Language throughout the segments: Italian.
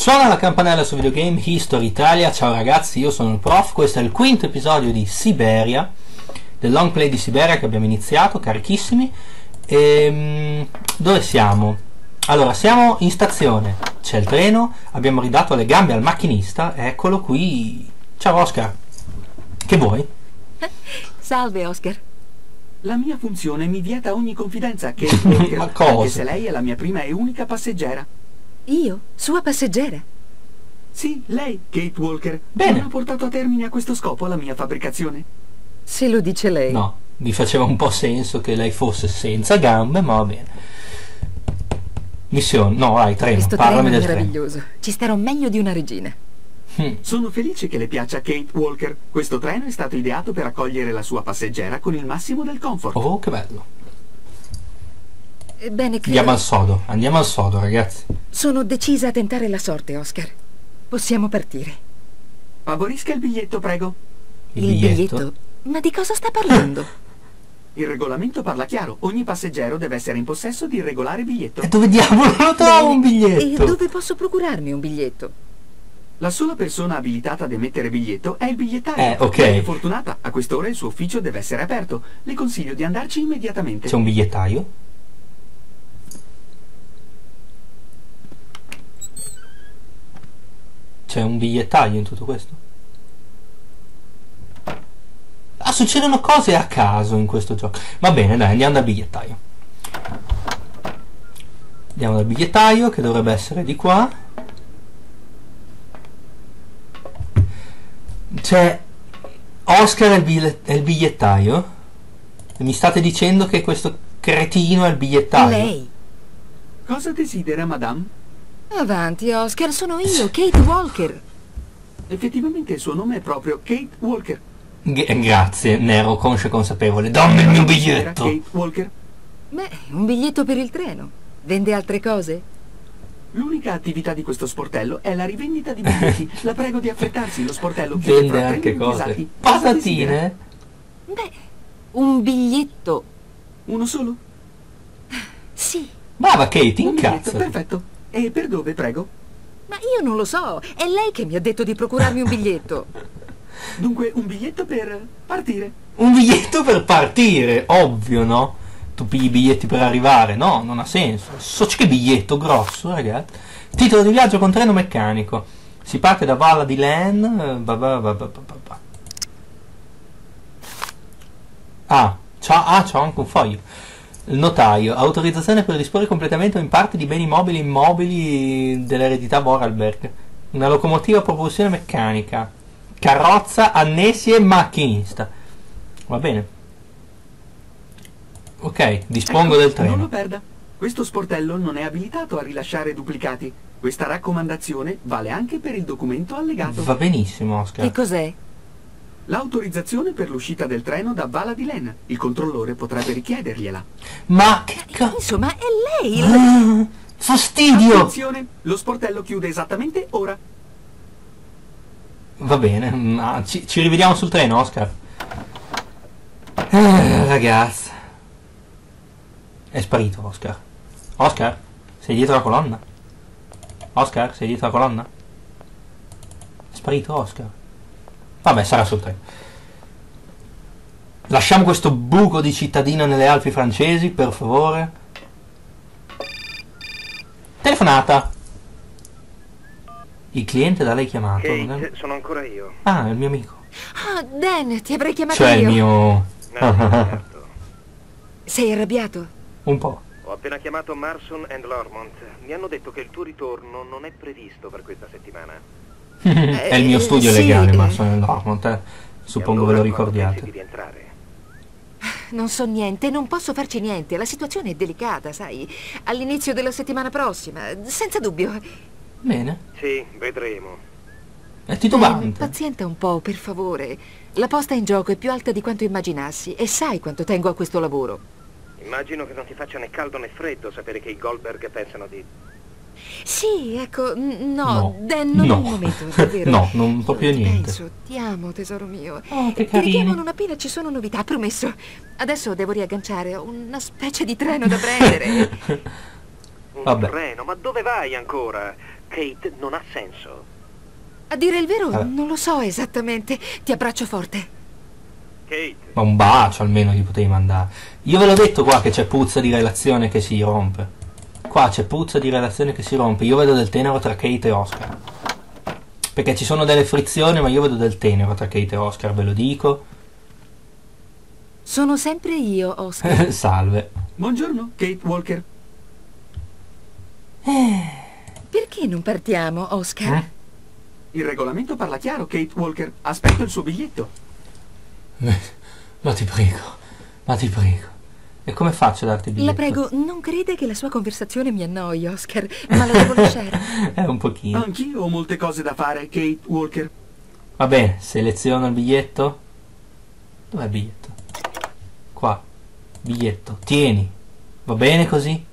Suona la campanella su Videogame History Italia. Ciao ragazzi, io sono il prof, questo è il quinto episodio di Siberia, del long play di Siberia che abbiamo iniziato, carichissimi. Dove siamo? Allora, siamo in stazione, c'è il treno, abbiamo ridato le gambe al macchinista, eccolo qui. Ciao Oscar, che vuoi? Salve Oscar. La mia funzione mi vieta ogni confidenza che Ma cosa? anche se lei è la mia prima e unica passeggera. Io? Sua passeggera? Sì, lei, Kate Walker. Bene. Non ha portato a termine a questo scopo la mia fabbricazione. Se lo dice lei. No, mi faceva un po' senso che lei fosse senza gambe, ma va bene. Missione, no vai, treno, Questo parlami treno è del treno. meraviglioso. Ci starò meglio di una regina. Sono felice che le piaccia Kate Walker. Questo treno è stato ideato per accogliere la sua passeggera con il massimo del comfort. Oh, che bello. Ebbene, Andiamo credo... andiamo al sodo, ragazzi. Sono decisa a tentare la sorte, Oscar. Possiamo partire. Favorisca il biglietto, prego. Il biglietto? Ma di cosa sta parlando? Il regolamento parla chiaro. Ogni passeggero deve essere in possesso di regolare biglietto. E dove diavolo lo trovo un Bene, biglietto? E dove posso procurarmi un biglietto? La sola persona abilitata ad emettere biglietto è il bigliettario. Ok. Lei è fortunata. A quest'ora il suo ufficio deve essere aperto. Le consiglio di andarci immediatamente. C'è un bigliettaio? C'è un bigliettaio in tutto questo? Ah, succedono cose a caso in questo gioco. Va bene, dai, andiamo dal bigliettaio. Andiamo dal bigliettaio, che dovrebbe essere di qua. C'è Oscar è il bigliettaio? E mi state dicendo che questo cretino è il bigliettaio? Lei. Cosa desidera, madame? Avanti, Oscar, sono io, Kate Walker. Effettivamente il suo nome è proprio Kate Walker. Grazie, ne ero conscio e consapevole. Dammi il mio biglietto! Kate Walker. Beh, un biglietto per il treno. Vende altre cose? L'unica attività di questo sportello è la rivendita di biglietti. La prego di affrettarsi, lo sportello chiude Vende fra anche 3 cose. minuti esatti. Cosa desidera? Patatine? Beh, un biglietto. Uno solo? Sì, Brava Kate, Un biglietto, incazzo. perfetto. E per dove, prego? ma io non lo so. È lei che mi ha detto di procurarmi un biglietto. Dunque, un biglietto per partire. Un biglietto per partire, ovvio, no? Tu pigli i biglietti per arrivare, no? Non ha senso. So che biglietto grosso, ragazzi. Titolo di viaggio con treno meccanico. Si parte da Valla di Len. C'ho anche un foglio. Il notaio, autorizzazione per disporre completamente o in parte di beni mobili e immobili dell'eredità Vorarlberg. Una locomotiva a propulsione meccanica. Carrozza, annessi e macchinista. Va bene. Ok, dispongo del Non lo treno. perda. Questo sportello non è abilitato a rilasciare duplicati. Questa raccomandazione vale anche per il documento allegato. Va benissimo, Che Oscar. cos'è? L'autorizzazione per l'uscita del treno da Vala di Len. Il controllore potrebbe richiedergliela. Ma che cazzo? Insomma, è lei il... Fastidio! Attenzione, lo sportello chiude esattamente ora. Va bene, ma ci rivediamo sul treno, Oscar. Ragazzi. È sparito, Oscar. Oscar? Sei dietro la colonna? Oscar? Sei dietro la colonna? È sparito, Oscar. Vabbè, sarà sul treno. Lasciamo questo buco di cittadino nelle Alpi francesi, per favore. Telefonata. Il cliente da lei chiamato. non è- Kate, sono ancora io. Ah, è il mio amico. Ah, Dan, ti avrei chiamato Cioè il io. mio... No, certo. Sei arrabbiato? Un po'. Ho appena chiamato Marson and Lormont. Mi hanno detto che il tuo ritorno non è previsto per questa settimana. È il mio studio sì, legale, ma sono in Dortmund, E suppongo allora ve lo quando pensi ricordiate. di rientrare? Non so niente, non posso farci niente. La situazione è delicata, sai. All'inizio della settimana prossima, senza dubbio. Bene, Sì, vedremo. è titubante. Pazienta un po', per favore. La posta in gioco è più alta di quanto immaginassi e sai quanto tengo a questo lavoro. Immagino che non ti faccia né caldo né freddo sapere che i Goldberg pensano di... Sì, ecco, no, No, Dan, non no. è il momento, davvero. No, non proprio Io ti niente. penso, ti amo, tesoro mio. Oh, che Ti carini. richiamo non appena ci sono novità, promesso. Adesso devo riagganciare, ho una specie di treno da prendere. Un Vabbè. treno? Ma dove vai ancora? Kate, non ha senso. A dire il vero, non lo so esattamente. Ti abbraccio forte. Kate, Ma un bacio almeno gli potevi mandare. Io ve l'ho detto qua che c'è puzza di relazione che si rompe. Qua c'è puzza di relazione che si rompe. Io vedo del tenero tra Kate e Oscar. Perché ci sono delle frizioni, ma io vedo del tenero tra Kate e Oscar, ve lo dico. Sono sempre io, Oscar. Salve. Buongiorno, Kate Walker. Perché non partiamo, Oscar? Il regolamento parla chiaro, Kate Walker. Aspetto il suo biglietto. Ma ti prego, ma ti prego. E come faccio a darti il biglietto? La prego, non crede che la sua conversazione mi annoi, Oscar, ma la devo lasciare. Un pochino. Anch'io ho molte cose da fare, Kate Walker. Va bene, seleziono il biglietto. Dov'è il biglietto? Qua. Biglietto. Tieni. Va bene così?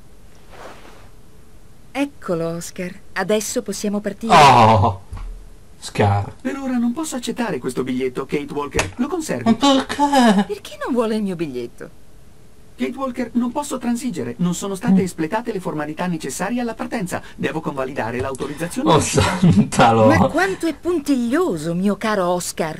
Eccolo, Oscar. Adesso possiamo partire. Oh! Scar. Per ora non posso accettare questo biglietto, Kate Walker. Lo Ma conservi? perché? Perché non vuole il mio biglietto? Kate Walker, non posso transigere. Non sono state espletate le formalità necessarie alla partenza. Devo convalidare l'autorizzazione. Oh santa Ma lo. quanto è puntiglioso, mio caro Oscar.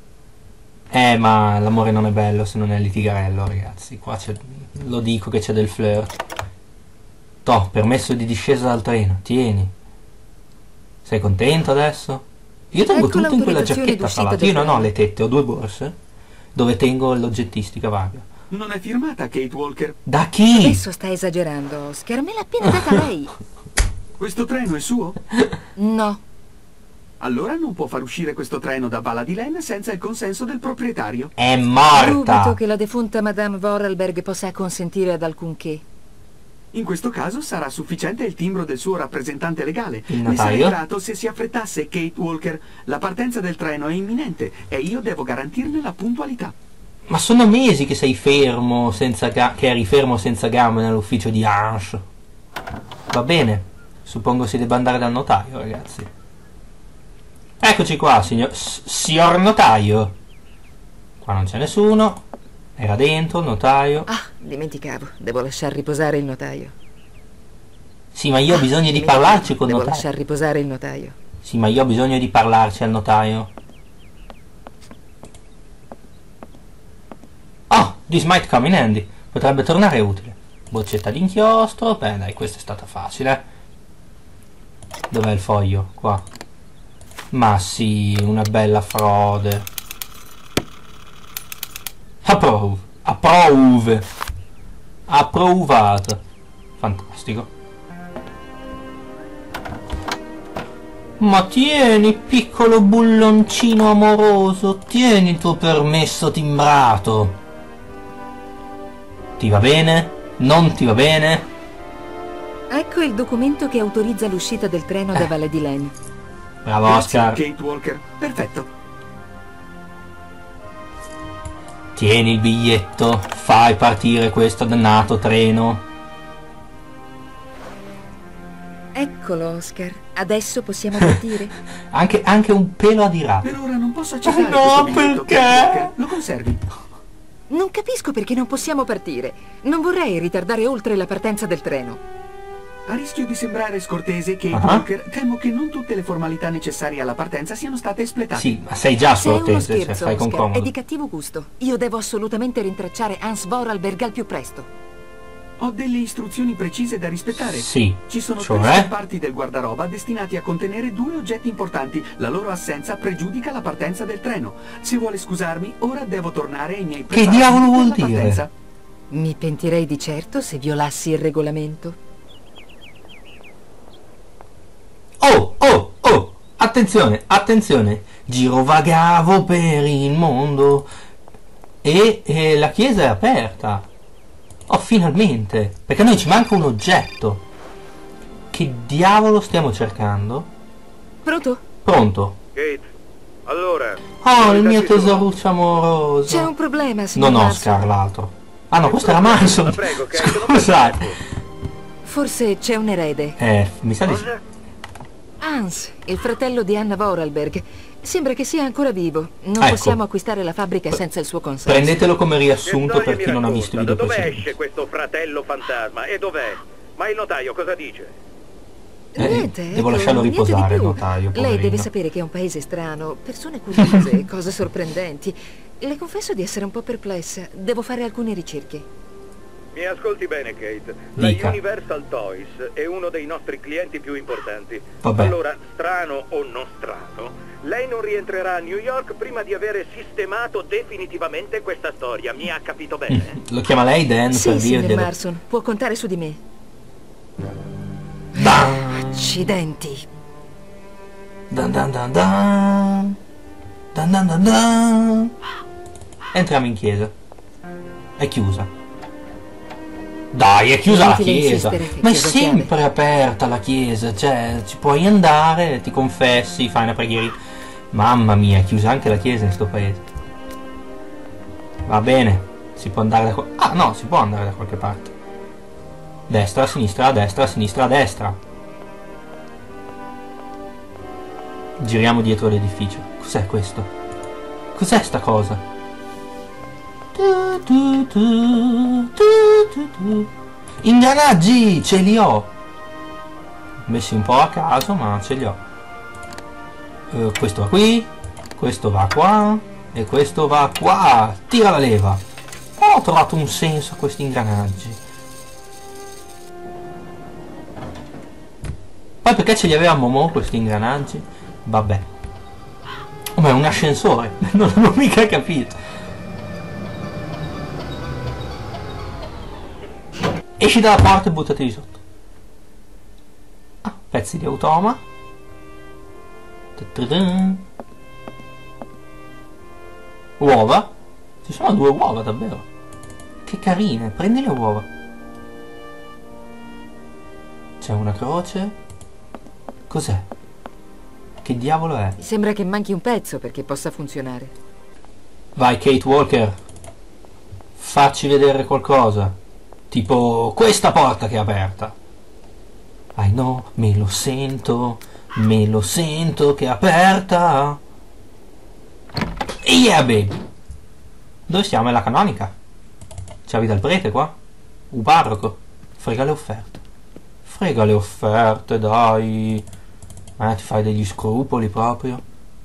Ma l'amore non è bello se non è litigarello, ragazzi. Qua c'è. Lo dico che c'è del flirt. Toh, permesso di discesa dal treno. Tieni. Sei contento adesso? Io tengo Ecco tutto in quella l'autorizzazione giacchetta, d'uscita fra l'altro. del Io non ho treno. le tette, ho 2 borse dove tengo l'oggettistica vaga. Non è firmata, Kate Walker. Da chi? Adesso sta esagerando, Oscar. Me l'ha appena data lei. Questo treno è suo? No. Allora non può far uscire questo treno da Vala di Len senza il consenso del proprietario. È Dubito morta! che la defunta Madame Vorarlberg possa acconsentire ad alcunché. In questo caso sarà sufficiente il timbro del suo rappresentante legale. Il Mi sarei notaio? grato se si affrettasse, Kate Walker. La partenza del treno è imminente e io devo garantirne la puntualità. Ma sono mesi che sei fermo senza che eri fermo senza gambe nell'ufficio di Ange. Va bene. Suppongo si debba andare dal notaio, ragazzi. Eccoci qua, signor notaio. Qua non c'è nessuno. Era dentro il notaio. Ah, dimenticavo. Devo lasciar riposare il notaio. Sì, ma io ho bisogno di Dimenticavo. parlarci col Devo notaio. lasciar riposare il notaio. Sì, ma io ho bisogno di parlarci al notaio. Oh, this might come in handy. Potrebbe tornare utile. Boccetta d'inchiostro. Beh, dai, questa è stata facile. Dov'è il foglio? Qua. Ma sì, una bella frode. Approve. Approve. Approvato. Fantastico. Ma tieni, piccolo bulloncino amoroso, tieni il tuo permesso timbrato. Ti va bene? Non ti va bene? Ecco il documento che autorizza l'uscita del treno da Valle di Len. Bravo Grazie, Oscar. Kate Walker. Perfetto. Tieni il biglietto, fai partire questo dannato treno. Eccolo, Oscar. Adesso possiamo partire. Anche un pelo adirato. Per ora non posso accettare No, questo biglietto, perché? Kate Walker. Lo conservi? Non capisco perché non possiamo partire. Non vorrei ritardare oltre la partenza del treno. A rischio di sembrare scortese, Kate Walker, temo che non tutte le formalità necessarie alla partenza siano state espletate. Sì, ma sei già Se è uno scortese, cioè scherzo, fai con Oscar, è comodo. di cattivo gusto. Io devo assolutamente rintracciare Hans Vorarlberg al più presto. Ho delle istruzioni precise da rispettare. Sì, Ci sono cioè? 3 parti del guardaroba destinati a contenere 2 oggetti importanti. La loro assenza pregiudica la partenza del treno. Se vuole scusarmi, ora devo tornare ai miei preparativi diavolo vuol per la dire? partenza. Mi pentirei di certo se violassi il regolamento. Oh, attenzione, attenzione, girovagavo per il mondo e la chiesa è aperta. Oh, finalmente, perché a noi ci manca un oggetto. Che diavolo stiamo cercando? Pronto? Pronto? Kate, allora... Oh, il mio dacci tu. tesoruccio amoroso. C'è un problema, signor Non Manson. Oscar, l'altro. Ah no, questo era Manson. La prego, Kate, non perdi Scusate. tempo. Forse c'è un erede. Mi sa di sì. Cosa? Hans, il fratello di Anna Vorarlberg. Sembra che sia ancora vivo. Non Ecco. possiamo acquistare la fabbrica senza il suo consenso. Prendetelo come Che riassunto storia per mi chi non ha racconta? visto i video Da dove precedenti. esce questo fratello fantasma? E dov'è? Ma il notaio cosa dice? Niente, devo ecco, lasciarlo niente di riposare, il più. notaio, Lei poverino. deve sapere che è un paese strano, persone curiose, cose sorprendenti. Le confesso di essere un po' perplessa. Devo fare alcune ricerche. Mi ascolti bene, Kate. La Dica. Universal Toys è uno dei nostri clienti più importanti. Vabbè. Allora, strano o non strano, lei non rientrerà a New York prima di avere sistemato definitivamente questa storia. Mi ha capito bene? Lo chiama lei Dan Sì, per signor dirglielo. Marson, può contare su di me. Dan, Accidenti. dan, dan, dan, dan. Dan, dan, dan, dan. Entriamo in chiesa. È chiusa. Dai, è chiusa la Inutile chiesa. insistere, è Ma è chiusa a sempre chiave. aperta la chiesa. Cioè, ci puoi andare, ti confessi, fai una preghiera. Mamma mia, è chiusa anche la chiesa in sto paese. Va bene, si può andare da ah no, si può andare da qualche parte. Destra, sinistra, destra, sinistra, destra. Giriamo dietro l'edificio. Cos'è questo? Cos'è sta cosa? Ingranaggi, ce li ho. Messi un po' a caso, ma ce li ho. Questo va qui, questo va qua e questo va qua. Tira la leva. Ho trovato un senso a questi ingranaggi. Poi perché ce li avevamo mo questi ingranaggi? Vabbè. Oh, ma è un ascensore. Non l'ho mica capito. Esci dalla porta e buttati di sotto. Ah, pezzi di automa. Ta-ta-dun. Uova. Ci sono 2 uova davvero. Che carine, prendi le uova. C'è una croce. Cos'è? Che diavolo è? Mi sembra che manchi un pezzo perché possa funzionare. Vai Kate Walker. Facci vedere qualcosa. Tipo questa porta che è aperta. Ah no, me lo sento che è aperta. Yeah baby. Dove siamo? È la canonica. Ciavi dal prete qua? Un parroco. Frega le offerte. Frega le offerte, dai. Ti fai degli scrupoli proprio.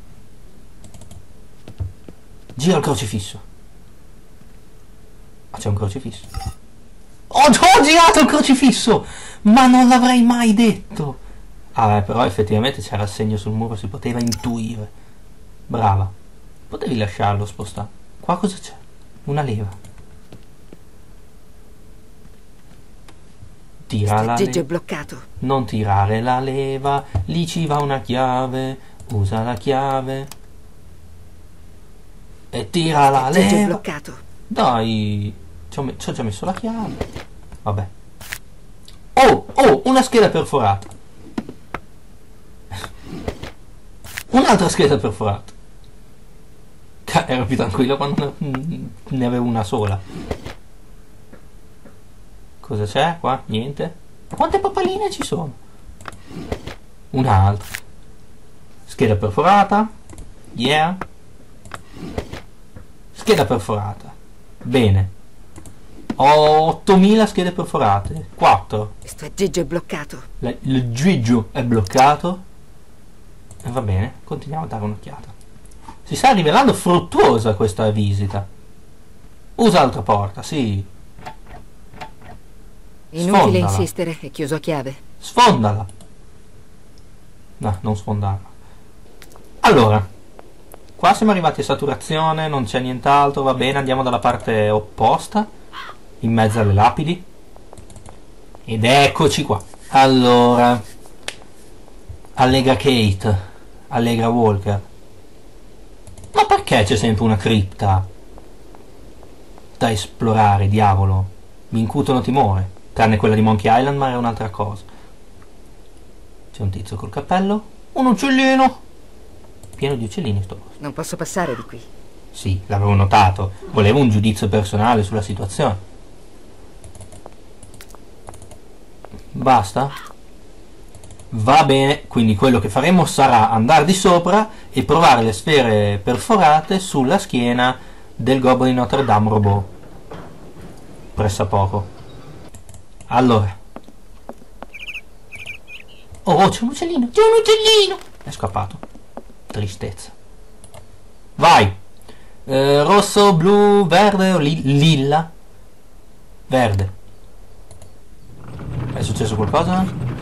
Gira il crocifisso. Ah, c'è un crocifisso. Ho girato il crocifisso! Ma non l'avrei mai detto! Ah, però effettivamente c'era il segno sul muro, si poteva intuire. Brava. Potevi lasciarlo spostare. Qua cosa c'è? Una leva. Tira la Geggio è leva. bloccato. Non tirare la leva. Lì ci va una chiave. Usa la chiave. E tira la Geggio è leva. bloccato. Dai. Ci ho già messo la chiave. Vabbè. Oh, una scheda perforata. Un'altra scheda perforata. Ero più tranquillo quando ne avevo una sola. Cosa c'è qua? Niente. Quante pappaline ci sono? Un'altra. Scheda perforata. Yeah. Scheda perforata. Bene. Ho 8000 schede perforate. 4. Questo geggio è bloccato. Il giuggio è bloccato. E va bene, continuiamo a dare un'occhiata. Si sta rivelando fruttuosa questa visita. Usa l'altra porta, sì. Inutile Sfondala. insistere, è chiuso a chiave. Sfondala. No, non sfondarla. Allora, qua siamo arrivati a saturazione, non c'è nient'altro, va bene, andiamo dalla parte opposta, in mezzo alle lapidi. Ed eccoci qua. Allora, allegra Kate, allegra Walker. Ma perché c'è sempre una cripta da esplorare, diavolo? Mi incutono timore. Tranne quella di Monkey Island, ma è un'altra cosa. C'è un tizio col cappello. Un uccellino. Pieno di uccellini sto posto. Non posso passare di qui. Sì, l'avevo notato. Volevo un giudizio personale sulla situazione. Basta? Va bene, quindi quello che faremo sarà andare di sopra e provare le sfere perforate sulla schiena del gobbo di Notre Dame robot. Pressappoco. Allora. Oh, c'è un uccellino! C'è un uccellino! È scappato. Tristezza. Vai! Rosso, blu, verde o lilla? Verde. È successo qualcosa?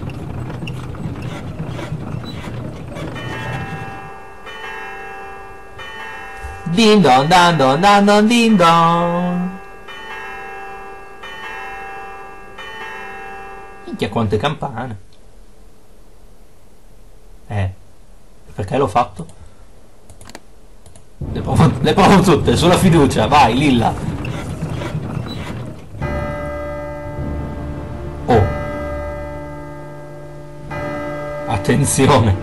Din don dan don dan don din don. Minchia, quante campane. Perché l'ho fatto? Le provo tutte, sulla fiducia, vai, lilla. Oh. Attenzione.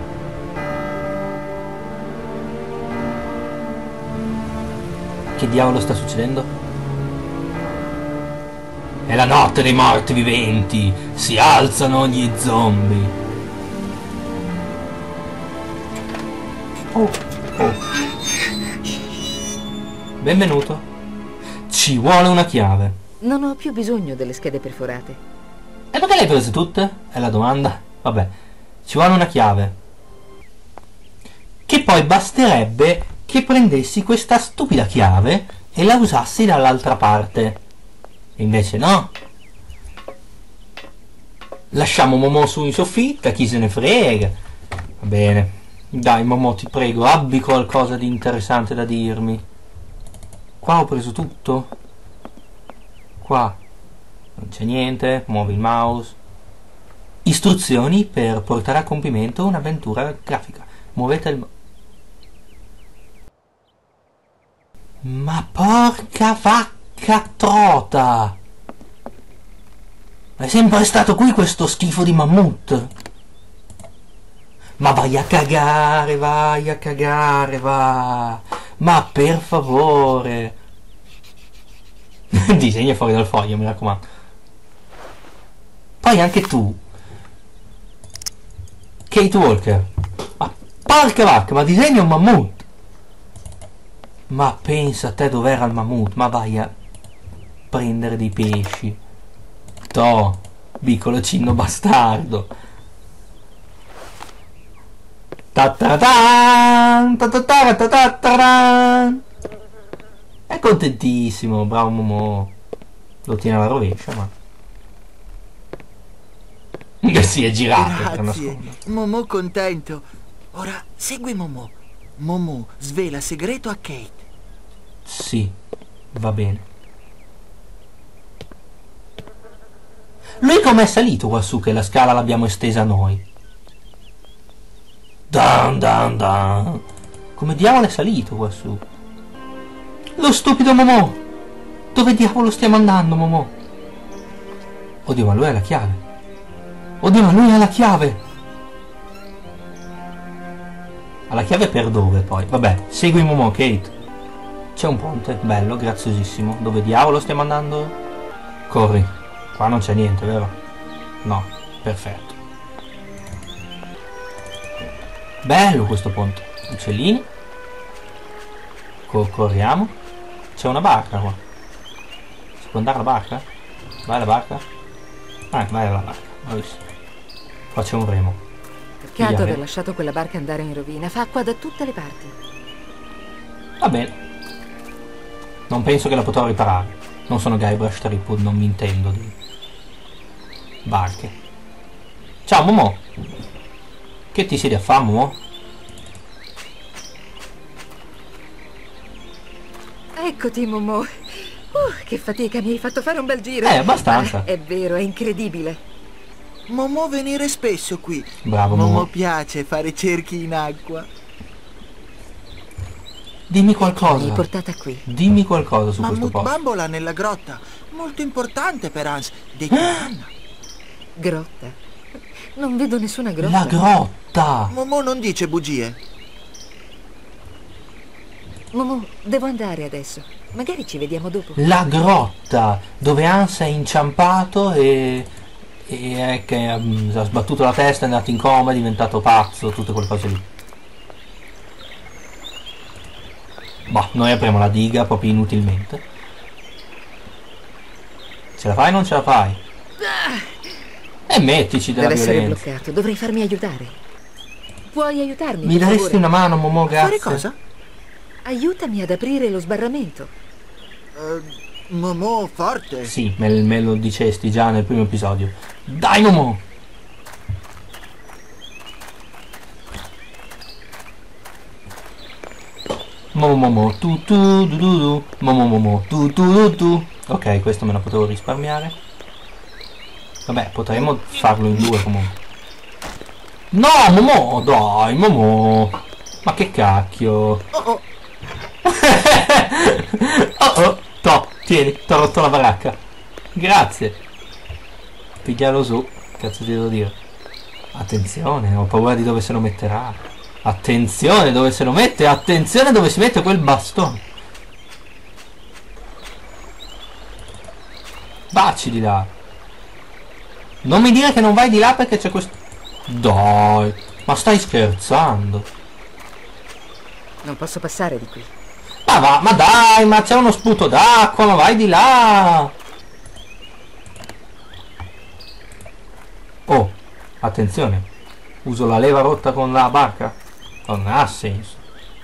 Che diavolo sta succedendo? È la notte dei morti viventi. Si alzano gli zombie. Oh. Benvenuto. Ci vuole una chiave. Non ho più bisogno delle schede perforate. E perché le hai prese tutte? È la domanda. Vabbè. Ci vuole una chiave. Che poi basterebbe che prendessi questa stupida chiave e la usassi dall'altra parte. E invece no. Lasciamo Momo su in soffitta, chi se ne frega. Va bene. Dai Momo, ti prego, abbi qualcosa di interessante da dirmi. Qua ho preso tutto. Qua non c'è niente. Muovi il mouse. Istruzioni per portare a compimento un'avventura grafica. Muovete il Ma porca vacca trota! È sempre stato qui questo schifo di mammut? Ma vai a cagare, va! Ma per favore! Disegna fuori dal foglio, mi raccomando. Poi anche tu, Kate Walker. Ma porca vacca, ma disegna un mammut! Ma pensa a te dov'era il mammut, ma vai a prendere dei pesci. Toh, piccolo cinno bastardo. È contentissimo, bravo Momo. Lo tiene alla rovescia, ma si è girato per nascondere. Momo contento. Ora segui Momo. Momo svela segreto a Kate. Sì, va bene. Lui com'è salito quassù che la scala l'abbiamo estesa noi? Dan dan dan. Come diavolo è salito quassù? Lo stupido Momo! Dove diavolo stiamo andando, Momo? Oddio, ma lui ha la chiave. Oddio, ma lui ha la chiave. Ha la chiave per dove poi? Vabbè, segui Momo, Kate. C'è un ponte, bello, graziosissimo. Dove diavolo stiamo andando? Corri. Qua non c'è niente, vero? No, perfetto. Bello questo ponte. Uccellini. Corriamo. C'è una barca qua. Si può andare alla barca? Vai alla barca? Vai alla barca. Ho visto. Qua c'è un remo. Peccato aver lasciato quella barca andare in rovina. Fa acqua da tutte le parti. Va bene. Non penso che la potrò riparare. Non sono Guybrush Threepwood, non mi intendo di barche. Ciao Momo. Che ti siedi a fare, Momo? Eccoti, Momo. Che fatica, mi hai fatto fare un bel giro. Abbastanza. È vero, è incredibile. Momo venire spesso qui. Bravo Momo. Momo. Piace fare cerchi in acqua. Dimmi qualcosa. Mi hai portata qui. Dimmi qualcosa su questo Mammut posto. bambola nella grotta. Molto importante per Hans. Detto Anna. Grotta? Non vedo nessuna grotta. La grotta. Momo non dice bugie. Momo, devo andare adesso. Magari ci vediamo dopo. La grotta dove Hans è inciampato e è che ha sbattuto la testa, è andato in coma, è diventato pazzo, tutte quelle cose lì. Boh, noi apriamo la diga proprio inutilmente. Ce la fai o non ce la fai? E mettici della Deve essere violenza. bloccato, dovrei farmi aiutare. Puoi aiutarmi? Mi per daresti favore? una mano, Momo, grazie. Fare cosa? Aiutami ad aprire lo sbarramento. Momo, forte. Sì, me lo dicesti già nel primo episodio. Dai, Momo! Momo, tu, Momo, tu. Ok, questo me lo potevo risparmiare. Vabbè, potremmo farlo in due comunque. No, Momo, dai, Momo. Ma che cacchio. Oh, Oh, to, tieni, t'ho rotto la baracca. Grazie. Piglialo su, cazzo ti devo dire. Attenzione, ho paura di dove se lo metterà. Attenzione dove se lo mette, attenzione dove si mette quel bastone. Vacci di là. Non mi dire che non vai di là perché c'è questo... Dai, ma stai scherzando? Non posso passare di qui. Ma va, ma dai, ma c'è uno sputo d'acqua, ma vai di là. Oh, attenzione. Uso la leva rotta con la barca. Non ha senso.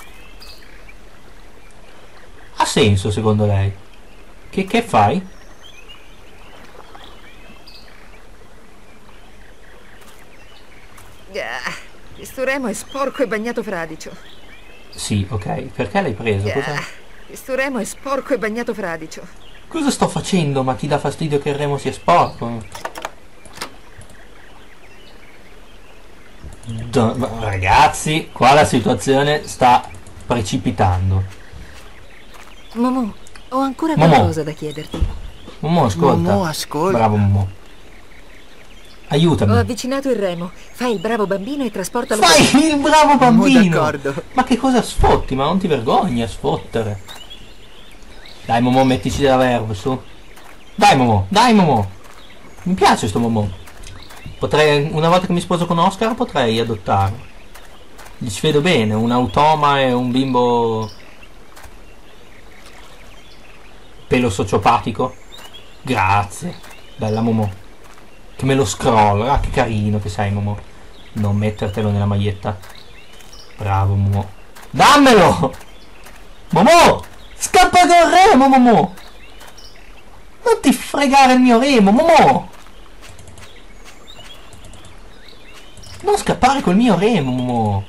Ha senso secondo lei? Che fai? Questo remo è sporco e bagnato fradicio. Sì, ok. Perché l'hai preso? Questo remo è sporco e bagnato fradicio. Cosa sto facendo? Ma ti dà fastidio che il remo sia sporco? Ragazzi, qua la situazione sta precipitando. Momo, ho ancora Momo. qualcosa da chiederti. Momo, ascolta. Momo, ascolta. Bravo, Momo. Aiutami. Ho avvicinato il remo. Fai il bravo bambino e trasportalo. Fai il bravo Momo, bambino. d'accordo. Ma che cosa sfotti? Ma non ti vergogni a sfottere? Dai, Momo, mettici della verve, su. Dai, Momo. Dai, Momo. Mi piace sto Momo. Potrei, una volta che mi sposo con Oscar, potrei adottarlo. Gli ci vedo bene, un automa e un bimbo pelo sociopatico. Grazie. Bella Momo. Che me lo scroll. Ah, che carino che sei, Momo. Non mettertelo nella maglietta. Bravo, Momo. Dammelo! Momo! Scappa col remo, Momo! Non ti fregare il mio remo, Momo! Non scappare col mio remo, Momo!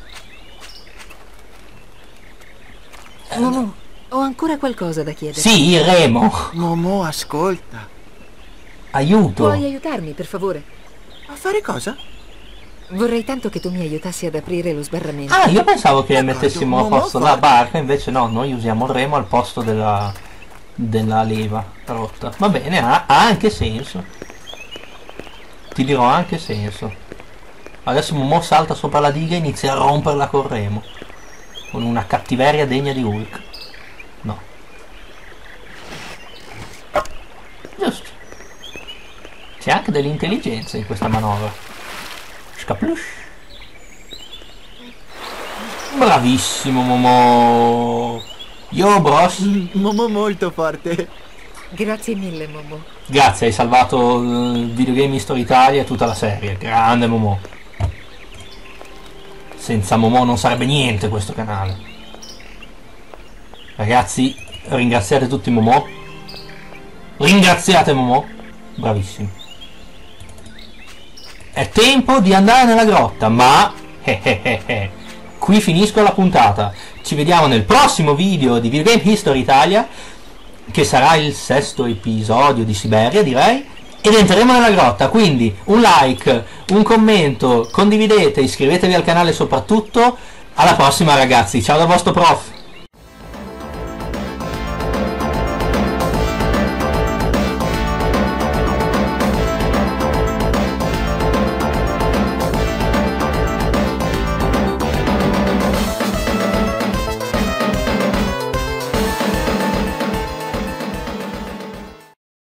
Momo, ho ancora qualcosa da chiederti. Sì, il remo! Momo, ascolta. Aiuto! Puoi aiutarmi, per favore? A fare cosa? Vorrei tanto che tu mi aiutassi ad aprire lo sbarramento. Ah, io pensavo che D'accordo, mettessimo a Momo, posto la forte. barca, invece no, noi usiamo il remo al posto della leva rotta. Va bene, ha anche senso. Ti dirò, ha anche senso. Adesso Momo salta sopra la diga e inizia a romperla col remo. Con una cattiveria degna di Hulk. No. Giusto. C'è anche dell'intelligenza in questa manovra. Scaplush. Bravissimo Momo. Yo bros. Momo molto forte. Grazie mille, Momo. Grazie, hai salvato Videogame History Italia e tutta la serie. Grande Momo. Senza Momo non sarebbe niente questo canale. Ragazzi, ringraziate tutti Momo. Ringraziate Momo. Bravissimo. È tempo di andare nella grotta, ma qui finisco la puntata. Ci vediamo nel prossimo video di Videogame History Italia, che sarà il 6º episodio di Siberia, direi, ed entreremo nella grotta. Quindi un like, un commento, condividete, iscrivetevi al canale soprattutto. Alla prossima ragazzi, ciao dal vostro prof.